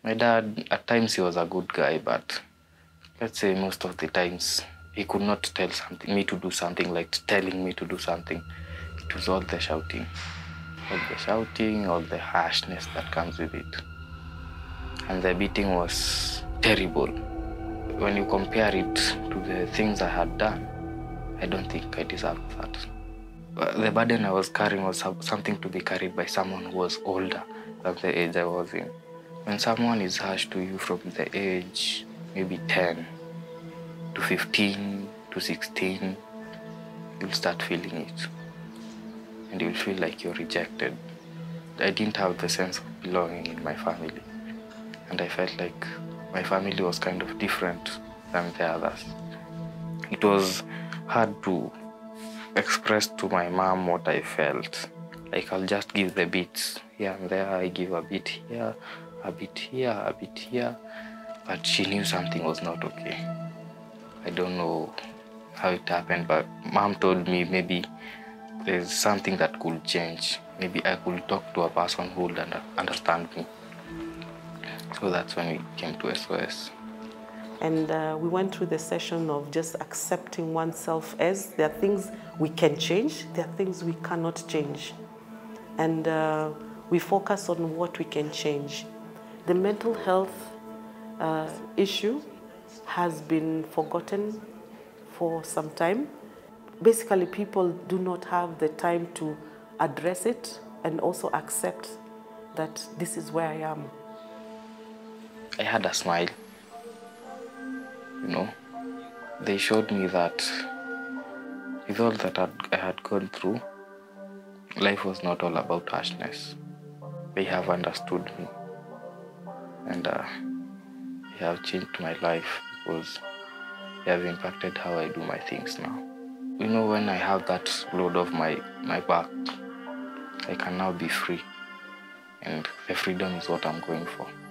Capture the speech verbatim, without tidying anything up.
My dad, at times he was a good guy, but let's say most of the times he could not tell something, me to do something, like telling me to do something. It was all the shouting. All the shouting, all the harshness that comes with it. And the beating was terrible. When you compare it to the things I had done, I don't think I deserved that. The burden I was carrying was something to be carried by someone who was older than the age I was in. When someone is harsh to you from the age, maybe ten to fifteen to sixteen, you'll start feeling it. And you'll feel like you're rejected. I didn't have the sense of belonging in my family. And I felt like my family was kind of different than the others. It was hard to express to my mom what I felt. Like, I'll just give the beats here and there. I give a bit here, a bit here, a bit here. But she knew something was not okay. I don't know how it happened, but mom told me maybe there's something that could change. Maybe I could talk to a person who would understand me. So that's when we came to S O S. And uh, we went through the session of just accepting oneself as there are things we can change, there are things we cannot change. And uh, we focus on what we can change. The mental health uh, issue has been forgotten for some time. Basically, people do not have the time to address it and also accept that this is where I am. I had a smile. You know, they showed me that with all that I had gone through, life was not all about harshness. They have understood me, and uh, they have changed my life because they have impacted how I do my things now. You know, when I have that load off my, my back, I can now be free, and the freedom is what I'm going for.